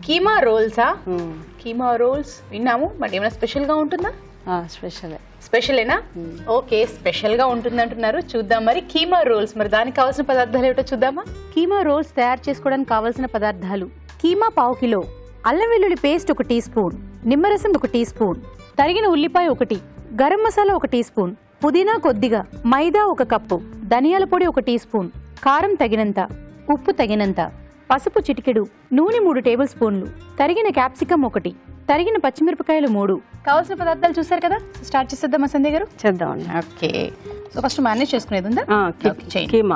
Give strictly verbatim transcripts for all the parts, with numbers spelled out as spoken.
కీమా రోల్సా? కీమా రోల్స్ విన్నాము, బట్ ఏమైనా స్పెషల్ గా ఉంటుందా? స్పెషల్ స్పెషలేనా? ఓకే, స్పెషల్ గా ఉంటుంది అంటున్నారు. చూద్దాం మరి కీమా రోల్స్, మరి దానికి కావాల్సిన పదార్థాలు ఏమిటో చూద్దామా. కీమా రోల్స్ తయారు చేసుకోవడానికి కావాల్సిన పదార్థాలు: కీమా పావు కిలో, అల్లం వెల్లుల్లి పేస్ట్ ఒక టీ స్పూన్, నిమ్మరసం ఒక టీ స్పూన్, తరిగిన ఉల్లిపాయ ఒకటి, గరం మసాలా ఒక టీ స్పూన్, పుదీనా కొద్దిగా, మైదా ఒక కప్పు, ధనియాల పొడి ఒక టీ స్పూన్, కారం తగినంత, ఉప్పు తగినంత, పసుపు చిటికెడు, నూనె మూడు టేబుల్ స్పూన్లు, తరిగిన క్యాప్సికం ఒకటి, తరిగిన పచ్చిమిరపకాయలు మూడు. కావాల్సిన పదార్థాలు చూసారు కదా, స్టార్ట్ చేసేద్దామా సంధ్య గారు? చేద్దామండి. ఓకే, సో ఫస్ట్ మేనేజ్ చేసుకునేది ఉందా? కీమా,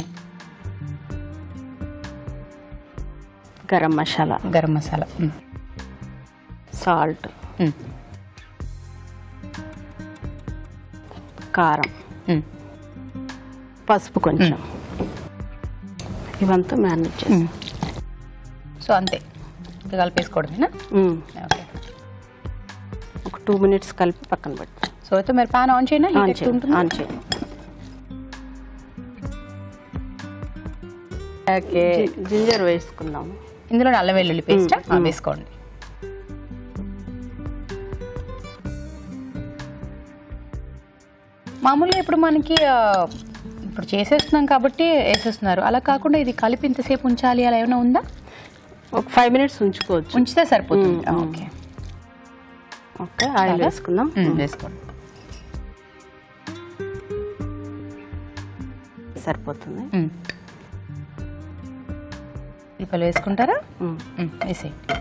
గరం మసాలా, గరం మసాలా, సాల్ట్, కారం, పసుపు కొంచెం, ఇవంతా మ్యారినేట్ చేసి సో అంతే కలిపేసుకోవడమేనా? ఓకే, ఒక టూ మినిట్స్ కలిపి పక్కన పెట్టి. సో అయితే మీరు పాన్ ఆన్ చేయండి. ఆన్ చేయండి, ఆన్ చేయండి. ఓకే, జింజర్ వేసుకుందాం. ఇందులో అల్లం వెల్లుల్లి పేస్ట్ వేసుకోండి. మామూలుగా ఇప్పుడు మనకి ఇప్పుడు చేసేస్తున్నాం కాబట్టి వేసేస్తున్నారు, అలా కాకుండా ఇది కలిపి ఇంతసేపు ఉంచాలి అలా ఏమైనా ఉందా? ఒక ఫైవ్ మినిట్స్ ఉంచుకోవచ్చు, ఉంచితే సరిపోతుంది. ఓకే ఓకే, ఆయిల్ వేసుకుందాం. వేసుకోండి, సరిపోతుంది. దీపాలు వేసుకుంటారా? వేసేయండి.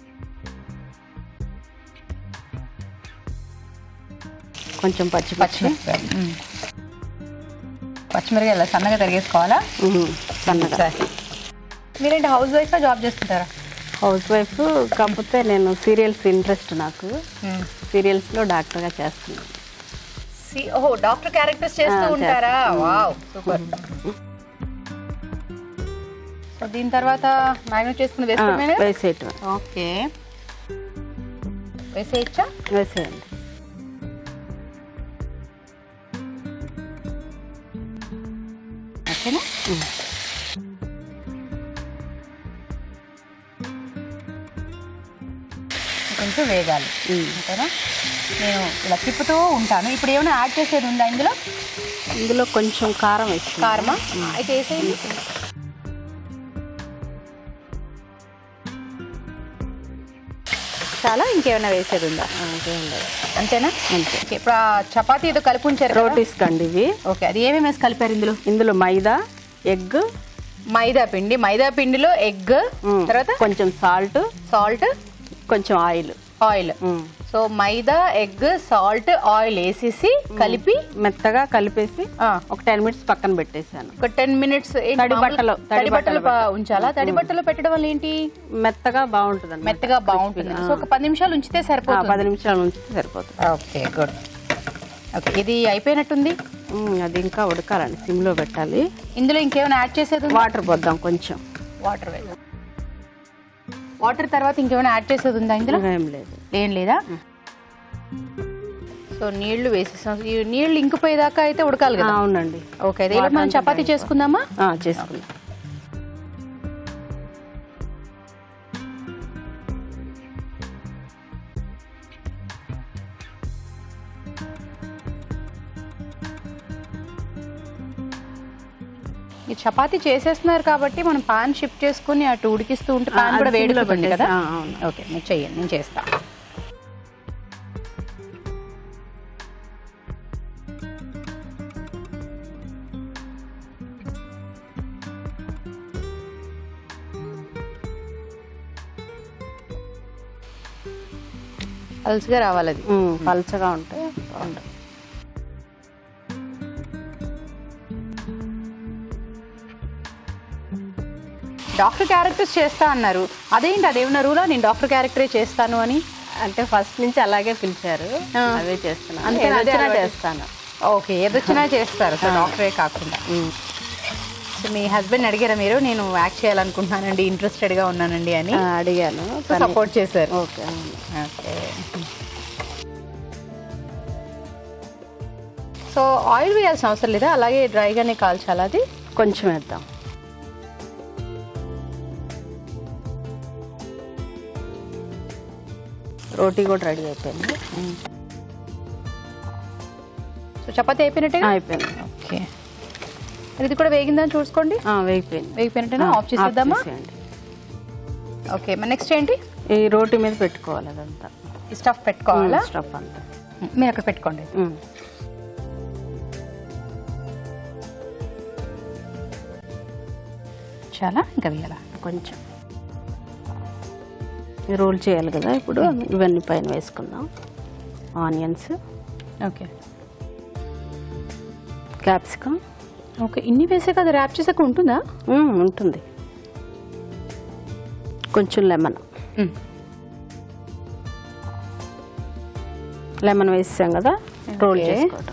కొంచెం పచ్చి పచ్చిమిరపకాయ పచ్చిమిరపకాయలు సన్నగా తరిగేసుకోవాలా? సన్నగా. మీరేంటి హౌస్ వైఫ్ జాబ్ చేస్తుంటారా? హౌస్ వైఫ్, కాకపోతే నేను సీరియల్స్ ఇంట్రెస్ట్, నాకు సీరియల్స్లో డాక్టర్గా చేస్తున్నాను. ఓహో, డాక్టర్ క్యారెక్టర్స్ చేస్తూ ఉంటారా? Wow, super. సో దీని తర్వాత మ్యాగ్నెట్ చేసుకుని వేసుకోవడమేనా? వేసేయటం. ఓకే, వేసేయచ్చా? వేసేయండి. ఓకేనా? కొంచెం వేగాలి, ఓకేనా? నేను ఇలా తిప్పుతూ ఉంటాను. ఇప్పుడు ఏమైనా యాడ్ చేసేది ఉందా ఇందులో? ఇందులో కొంచెం కారం వేసి. కారమా? అయితే వేసేయండి. చాలా, ఇంకేమైనా వేసేది ఉందా? అంతేనా? అంతే. ఇప్పుడు ఆ చపాతీ ఏదో కలిపి ఉంచారు, రోటీస్ కండి ఇవి. ఓకే, అది ఏమేమి వేసి కలిపారు ఇందులో? ఇందులో మైదా, ఎగ్, మైదా పిండి, మైదా పిండిలో ఎగ్, తర్వాత కొంచెం సాల్ట్, సాల్ట్, కొంచెం oil, oil. So maida, egg, salt, oil వేసేసి కలిపి మెత్తగా కలిపేసి ఒక టెన్ మినిట్స్ పక్కన పెట్టేసాను. ఒక టెన్ మినిట్స్ తడి బట్టలో తడి బట్టలు ఉంచాలా? తడి బట్టలో పెట్టడం వల్ల ఏంటి? మెత్తగా బాగుంటుంది, మెత్తగా బాగుంటుంది. సో ఒక పది నిమిషాలు ఉంచితే సరిపోతుంది. పది నిమిషాలు ఉంచితే సరిపోతుంది. Okay, good. ఓకే, ఇది అయిపోయినట్టుంది. అది ఇంకా ఉడకాలండి, సిమ్ లో పెట్టాలి. ఇందులో ఇంకేమైనా యాడ్ చేసేది? వాటర్ పోద్దాం, కొంచెం వాటర్ వేద్దాం. వాటర్ తర్వాత ఇంకేమైనా యాడ్ చేసేది ఉందా ఇందులో? ఏం లేదు. ఏం లేదా? సో నీళ్లు వేసేసాం. ఈ నీళ్లు ఇంకిపోయేదాకా అయితే ఉడకాలి కదా? అవునండి. ఓకే, అదే మనం చపాతీ చేసుకుందామా? చేసుకుందాం. ఈ చపాతీ చేసేస్తున్నారు కాబట్టి మనం పాన్ షిఫ్ట్ చేసుకుని అటు ఉడికిస్తూ ఉంటే పాన్ కూడా వేడిలో పడింది కదా? ఓకే, నేను చెయ్యండి, నేను చేస్తా. పల్చగా రావాలి, అది పల్చగా ఉంటే బాగుంటుంది. డాక్టర్ క్యారెక్టర్స్ చేస్తా అన్నారు, అదేంటి అదేమన్నా రూలా నేను డాక్టర్ క్యారెక్టరే చేస్తాను అని? అంటే ఫస్ట్ నుంచి అలాగే పిలిచారు, అవే చేస్తున్నాను. అందుకని అదే చేస్తాను. ఓకే, ఏదొచ్చినా చేస్తారు, సో డాక్టరే కాకుండా. సో మీ హస్బెండ్ అడిగారా మీరు, నేను యాక్ట్ చేయాలనుకుంటున్నానండి, ఇంట్రెస్టెడ్గా ఉన్నానండి అని? అడిగాను, సపోర్ట్ చేశారు. Okay okay. సో ఆయిల్ వేయాల్సిన అవసరం లేదా, అలాగే డ్రైగానే కాల్చాలి? అది కొంచెం వేద్దాం. రోటీ కూడా రెడీ అయిపోయింది. సో చపాతీ అయిపోయినట్టే అయిపోయింది. ఓకే, ఇది కూడా వేగిందని చూసుకోండి. వేగిపోయింది. వేగిపోయినట్టేనా? ఆఫ్ చేసేద్దామా? ఓకే, మరి నెక్స్ట్ ఏంటి? ఈ రోటీ మీద పెట్టుకోవాలి. అదంతా ఈ స్టఫ్ పెట్టుకోవాలా? స్టఫ్ అంతా మీరు అక్కడ పెట్టుకోండి. చాలా ఇంకా వేయాలా? కొంచెం రోల్ చేయాలి కదా ఇప్పుడు. ఇవన్నీ పైన వేసుకుందాం. Onions, okay, capsicum. ఓకే, ఇన్ని వేసే కదా ర్యాప్ చేసాక ఉంటుందా? ఉంటుంది. కొంచెం లెమన్ లెమన్ వేసాం కదా, రోల్ చేసుకోవటం.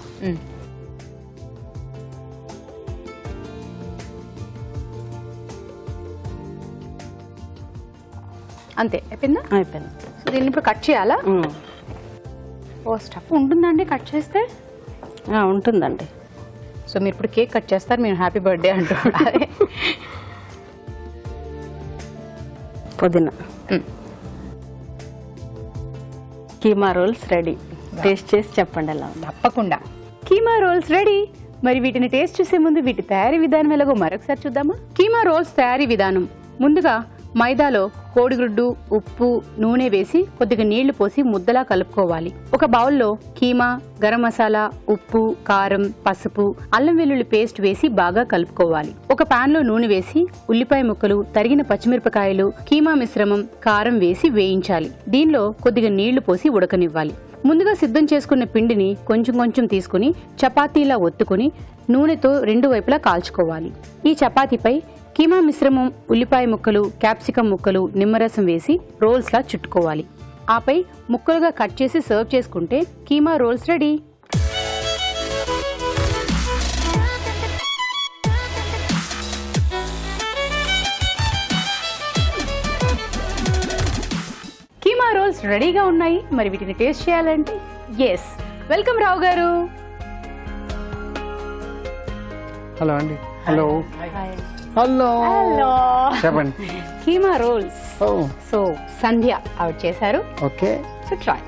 అంతే, అయిపోయిందా? అయిపోయింది. సో దీన్ని ఇప్పుడు కట్ చేయాలా? ఓ స్టఫ్ ఉంటుందండి కట్ చేస్తే? ఉంటుందండి. సో మీరు ఇప్పుడు కేక్ కట్ చేస్తారు, మీరు హ్యాపీ బర్త్డే అంటున్నారు. పుదీనా. Keema rolls ready. టేస్ట్ చేసి చెప్పండి ఎలా ఉంది. తప్పకుండా. Keema rolls ready. మరి వీటిని టేస్ట్ చూసే ముందు వీటి తయారీ విధానం ఎలాగో మరొకసారి చూద్దామా? కీమా రోల్స్ తయారీ విధానం. ముందుగా మైదాలో కోడిగుడ్డు, ఉప్పు, నూనె వేసి కొద్దిగా నీళ్లు పోసి ముద్దలా కలుపుకోవాలి. ఒక బౌల్లో కీమా, గరం మసాలా, ఉప్పు, కారం, పసుపు, అల్లం వెల్లుల్లి పేస్ట్ వేసి బాగా కలుపుకోవాలి. ఒక పాన్ లో నూనె వేసి ఉల్లిపాయ ముక్కలు, తరిగిన పచ్చిమిరపకాయలు, కీమా మిశ్రమం, కారం వేసి వేయించాలి. దీనిలో కొద్దిగా నీళ్లు పోసి ఉడకనివ్వాలి. ముందుగా సిద్ధం చేసుకున్న పిండిని కొంచెం కొంచెం తీసుకుని చపాతీలా ఒత్తుకుని నూనెతో రెండు వైపులా కాల్చుకోవాలి. ఈ చపాతీపై కీమా మిశ్రమం, ఉల్లిపాయ ముక్కలు, క్యాప్సికం ముక్కలు, నిమ్మరసం వేసి రోల్స్ లా చుట్టుకోవాలి. ఆపై ముక్కలుగా కట్ చేసి సర్వ్ చేసుకుంటే keema rolls ready. Keema rolls రెడీగా ఉన్నాయి. మరి వీటిని టేస్ట్ చేయాలంటే ఎస్, వెల్కమ్ రావు గారు. హలో అండి. హలో హలో హలో, చెప్పండి. కీమా రోల్స్. సో సంధ్య ఆవిడ చేశారు. Okay, so try.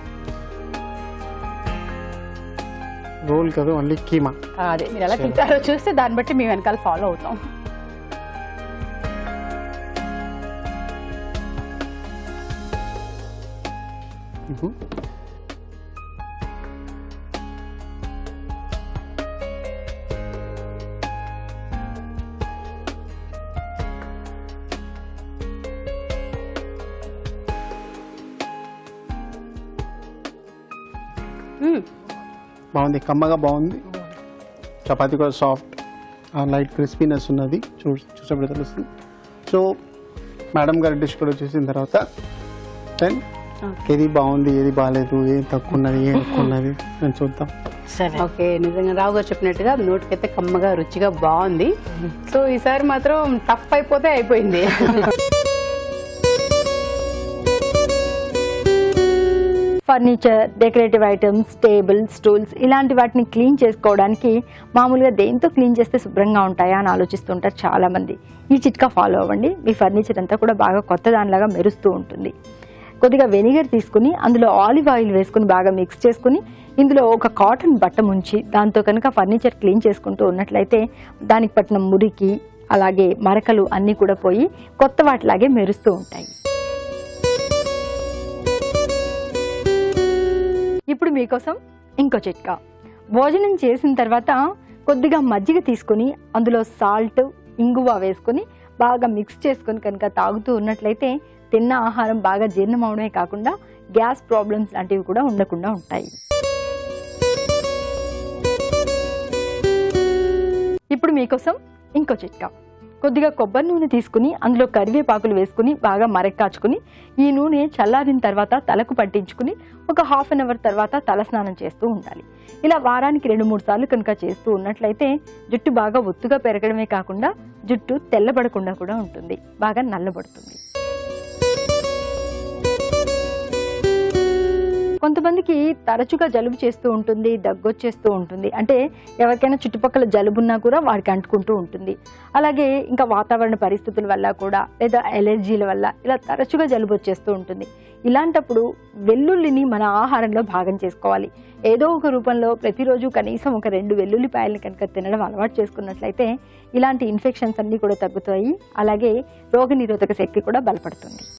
రోల్ కదా, ఓన్లీ కీమా. అదే మీరు ఎలా తింటారో చూస్తే దాన్ని బట్టి మేము వెనకాల ఫాలో అవుతాం. బాగుంది, కమ్మగా బాగుంది. చపాతీ కూడా సాఫ్ట్, లైట్ క్రిస్పీనెస్ ఉన్నది. చూ చూసేప్పుడు తెలుస్తుంది. సో మేడం గారి డిష్ కూడా చూసిన తర్వాత దెన్ ఏది బాగుంది, ఏది బాగాలేదు, ఏది తక్కువ ఉన్నది, ఏది ఎక్కువ ఉన్నది అని చూద్దాం. ఓకే, నిజంగా రావు గారు చెప్పినట్టుగా నోటికైతే కమ్మగా రుచిగా బాగుంది. సో ఈసారి మాత్రం టఫ్ అయిపోతే అయిపోయింది. Furniture, decorative items, tables, stools ఇలాంటి వాటిని క్లీన్ చేసుకోవడానికి మామూలుగా దేంతో క్లీన్ చేస్తే శుభ్రంగా ఉంటాయా అని ఆలోచిస్తుంటారు చాలామంది. ఈ చిట్కా ఫాలో అవ్వండి. మీ ఫర్నిచర్ అంతా కూడా బాగా కొత్త దానిలాగా మెరుస్తూ ఉంటుంది. కొద్దిగా వెనిగర్ తీసుకుని అందులో ఆలివ్ ఆయిల్ వేసుకుని బాగా మిక్స్ చేసుకుని ఇందులో ఒక కాటన్ బట్ట ముంచి దాంతో కనుక ఫర్నిచర్ క్లీన్ చేసుకుంటూ ఉన్నట్లయితే దానికి పట్టిన మురికి అలాగే మరకలు అన్నీ కూడా పోయి కొత్త వాటిలాగే మెరుస్తూ ఉంటాయి. ఇప్పుడు మీకోసం ఇంకో చిట్కా. భోజనం చేసిన తర్వాత కొద్దిగా మజ్జిగ తీసుకుని అందులో సాల్ట్, ఇంగువ వేసుకుని బాగా మిక్స్ చేసుకుని కనుక తాగుతూ ఉన్నట్లయితే తిన్న ఆహారం బాగా జీర్ణం అవడమే కాకుండా గ్యాస్ ప్రాబ్లమ్స్ లాంటివి కూడా ఉండకుండా ఉంటాయి. ఇప్పుడు మీకోసం ఇంకో చిట్కా. కొద్దిగా కొబ్బరి నూనె తీసుకుని అందులో కరివేపాకులు వేసుకుని బాగా మరక్కాచుకుని ఈ నూనె చల్లారిన తర్వాత తలకు పట్టించుకుని ఒక హాఫ్ అన్ అవర్ తర్వాత తల స్నానం చేస్తూ ఉండాలి. ఇలా వారానికి రెండు మూడు సార్లు కనుక చేస్తూ ఉన్నట్లయితే జుట్టు బాగా ఒత్తుగా పెరగడమే కాకుండా జుట్టు తెల్లబడకుండా కూడా ఉంటుంది, బాగా నల్లబడుతుంది. కొంతమందికి తరచుగా జలుబు చేస్తూ ఉంటుంది, దగ్గొచ్చేస్తూ ఉంటుంది. అంటే ఎవరికైనా చుట్టుపక్కల జలుబున్నా కూడా వాడికి అంటుకుంటూ ఉంటుంది. అలాగే ఇంకా వాతావరణ పరిస్థితుల వల్ల కూడా లేదా ఎలర్జీల వల్ల ఇలా తరచుగా జలుబు వచ్చేస్తూ ఉంటుంది. ఇలాంటప్పుడు వెల్లుల్లిని మన ఆహారంలో భాగం చేసుకోవాలి. ఏదో ఒక రూపంలో ప్రతిరోజు కనీసం ఒక రెండు వెల్లుల్లిపాయలను కనుక తినడం అలవాటు చేసుకున్నట్లయితే ఇలాంటి ఇన్ఫెక్షన్స్ అన్నీ కూడా తగ్గుతాయి. అలాగే రోగనిరోధక శక్తి కూడా బలపడుతుంది.